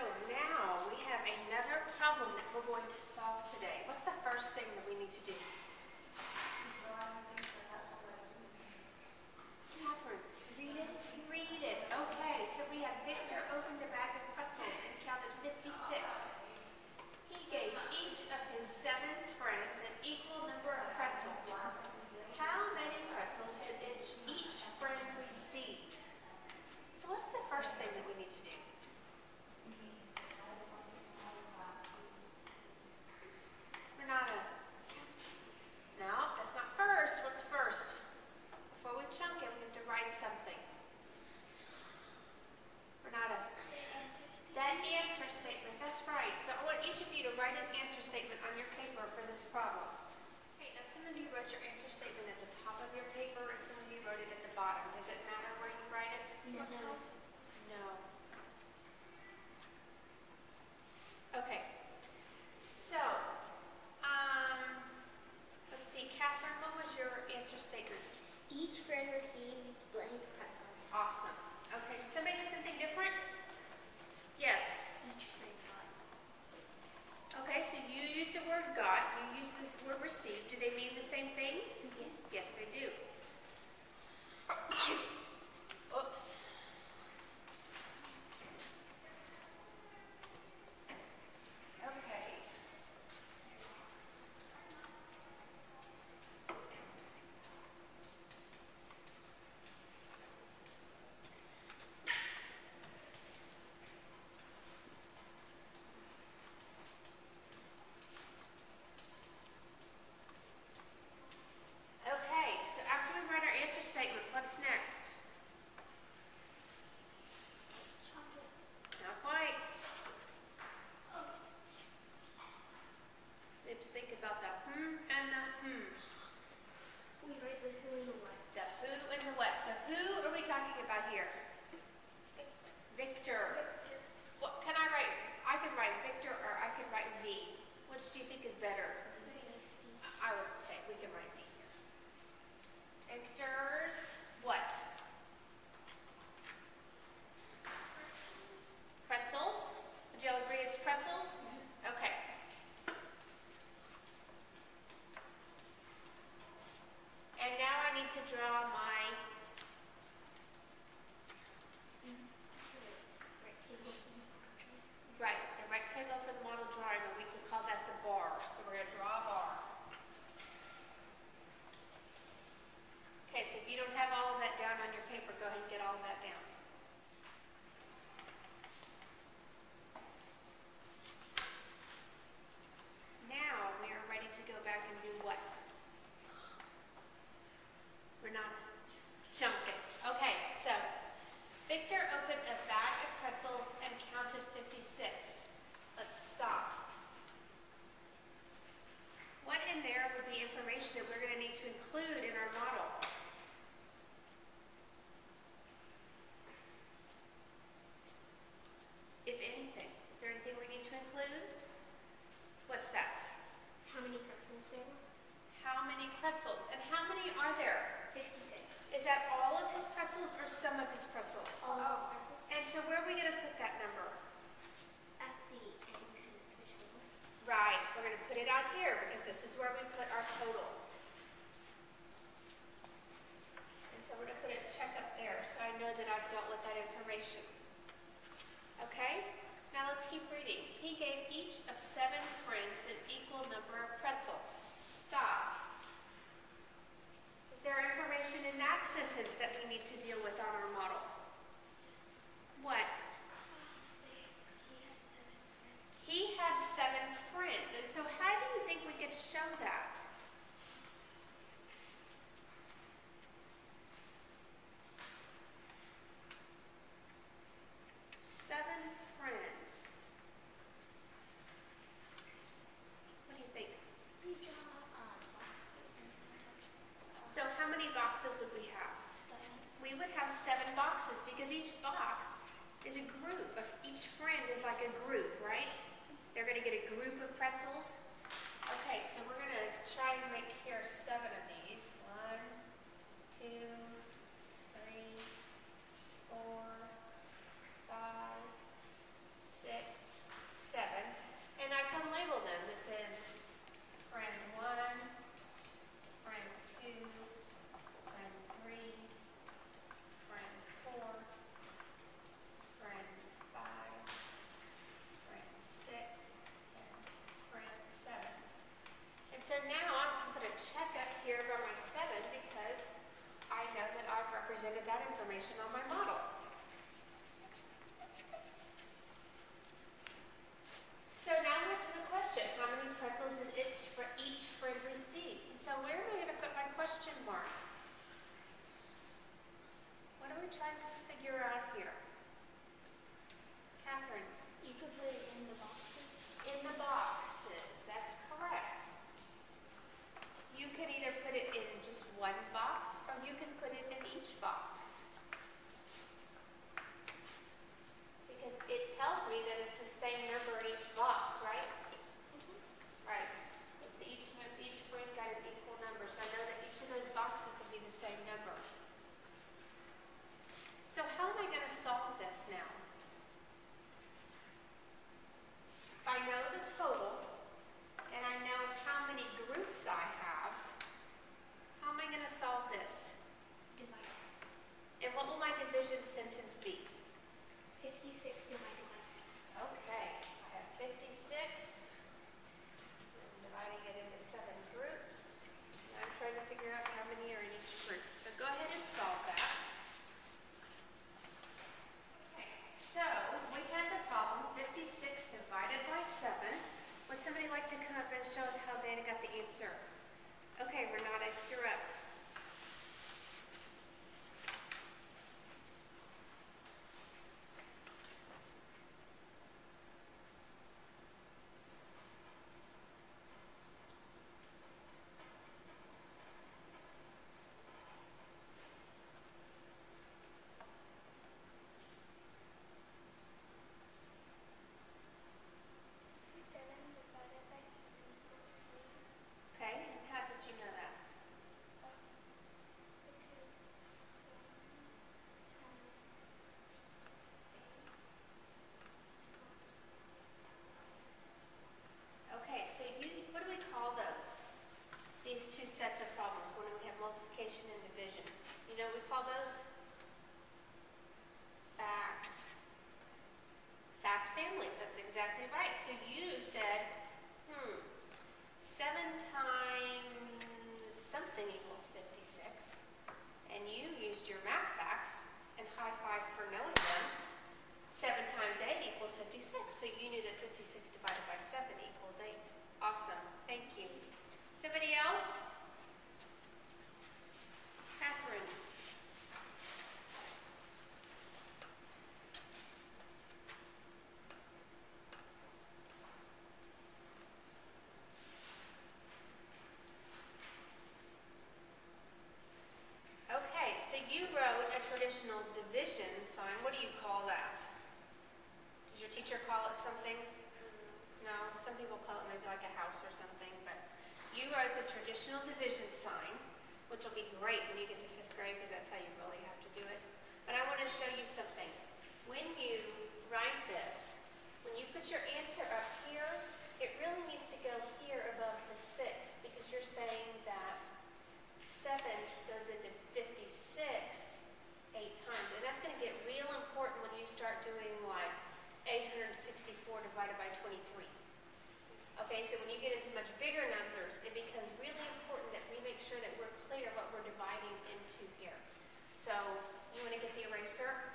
now we have another problem that we're going to solve today. What's the first thing that we need to do? Catherine, read it? Read it. Okay, so we have Victor opened a bag of pretzels and counted 56. He gave each of his 7 friends an equal number of pretzels. How many pretzels did each friend receive? So what's the first thing that we need to do? Renata? No, that's not first. What's first? Before we chunk it, we have to write something. Renata? That answer statement, that's right. So I want each of you to write an answer statement on your paper for this problem. Okay, now some of you wrote your answer statement at the top of your paper and some of you wrote it at the bottom. Does it matter where you write it? No. No. Okay. So, let's see, Catherine, what was your answer statement? Each friend received blank pretzels. Awesome. Okay, can somebody do something different? Yes. Each friend got. Okay, so you use the word got, you use this word received. Do they mean the same thing? Yes. Yes, they do. Oops. Okay. Okay, so after we write our answer statement, what's next? Chocolate. Not quite. Oh. We have to think about the and the We write the who and the what. The who and the what. So who are we talking about here? Victor. What can I write? I can write Victor or I can write V. Which do you think is better? I would say we can write V here. Victor's what? Pretzels? Would you all agree it's pretzels? Okay. And now I need to draw my the rectangle for the model drawing, or we could call that the bar. So we're going to draw a bar. Okay, so if you don't have all of that down on your paper, go ahead and get all of that down. Now we are ready to go back and do what? We're not chunk it. Okay, so Victor opened a bag of pretzels and counted 56. Let's stop. What in there would be information that we're going to need to include in our model? If anything. Is there anything we need to include? What's that? How many pretzels there were? How many pretzels? And how many are there? 56. Is that all of his pretzels or some of his pretzels? All of his pretzels. And so where are we going to put that number? At the end, because it's the total. Right, we're going to put it out here because this is where we put our total. And so we're going to put a check up there so I know that I've dealt with that information. Okay, now let's keep reading. He gave each of 7 friends an equal number of pretzels. Stop. Is there information in that sentence that we need to deal with on our model? What? He had 7 friends. And so how do you think we could show that? Friends. What do you think? We draw boxes. So how many boxes would we have? 7. We would have 7 boxes because each box is a group. Each friend is like a group, right? They're going to get a group of pretzels. Okay, so we're going to try and make here 7 of these. 1, 2, 3, 4, 5, 6, like to come up and show us how they got the answer? Okay, Renata, you're up. Okay, and how did you know that? Okay, so what do we call those? These two sets of problems when we have multiplication and division. You know what we call those? Fact families, that's exactly right. So you said, 7 times something equals 56. And you used your math facts, and high five for knowing them. 7 times 8 equals 56. So you knew that 56 divided by 7 equals 8. Awesome. Thank you. Somebody else? Catherine. Okay, so you wrote a traditional division sign. What do you call that? Does your teacher call it something? No, some people call it maybe like a house or something, but you wrote the traditional division sign, which will be great when you get to 5th grade because that's how you really have to do it. But I want to show you something. When you write this, when you put your answer up here, it really needs to go here above the 6 because you're saying that 7 goes into 56 8 times. And that's going to get real important when you start doing like 864 divided by 23. Okay, so when you get into much bigger numbers, it becomes really important that we make sure that we're clear what we're dividing into here. So, you want to get the eraser?